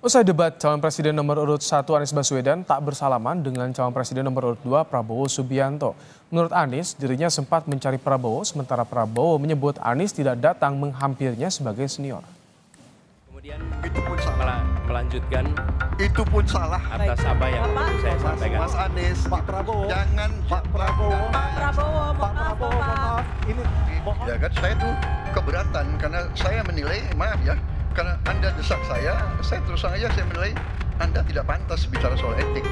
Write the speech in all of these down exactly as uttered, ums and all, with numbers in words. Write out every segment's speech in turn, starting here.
Usai debat, calon presiden nomor urut satu Anies Baswedan tak bersalaman dengan calon presiden nomor urut dua Prabowo Subianto. Menurut Anies, dirinya sempat mencari Prabowo, sementara Prabowo menyebut Anies tidak datang menghampirnya sebagai senior. Kemudian itu pun salah melanjutkan itu pun salah atas apa yang saya sampaikan. Mas Anies, Pak Prabowo, jangan Pak Prabowo, Pak Prabowo, Pak Prabowo, mohon maaf, ini mohon. Ya kan saya tuh keberatan karena saya menilai, maaf ya, karena Anda desak saya, saya terus terang aja saya menilai Anda tidak pantas bicara soal etik.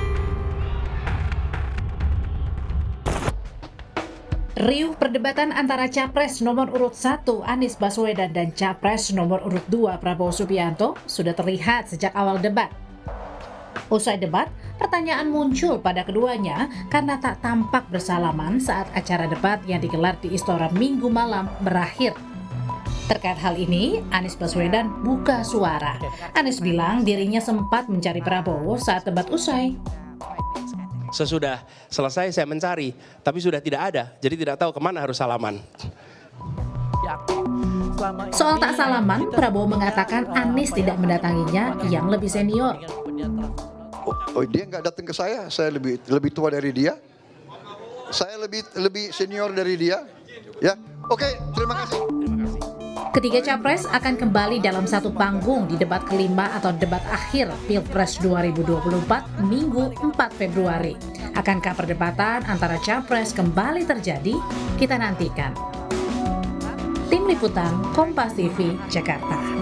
Riuh perdebatan antara Capres nomor urut satu Anies Baswedan dan Capres nomor urut dua Prabowo Subianto sudah terlihat sejak awal debat. Usai debat, pertanyaan muncul pada keduanya karena tak tampak bersalaman saat acara debat yang digelar di Istora Minggu malam berakhir. Terkait hal ini, Anies Baswedan buka suara. Anies bilang dirinya sempat mencari Prabowo saat debat usai. Sesudah selesai saya mencari, tapi sudah tidak ada, jadi tidak tahu kemana harus salaman. Soal tak salaman, Prabowo mengatakan Anies tidak mendatanginya yang lebih senior. Oh, oh dia nggak datang ke saya, saya lebih lebih tua dari dia, saya lebih lebih senior dari dia. Ya, oke, terima kasih. Ketiga capres akan kembali dalam satu panggung di debat kelima atau debat akhir Pilpres dua ribu dua puluh empat Minggu empat Februari. Akankah perdebatan antara capres kembali terjadi? Kita nantikan. Tim Liputan Kompas T V, Jakarta.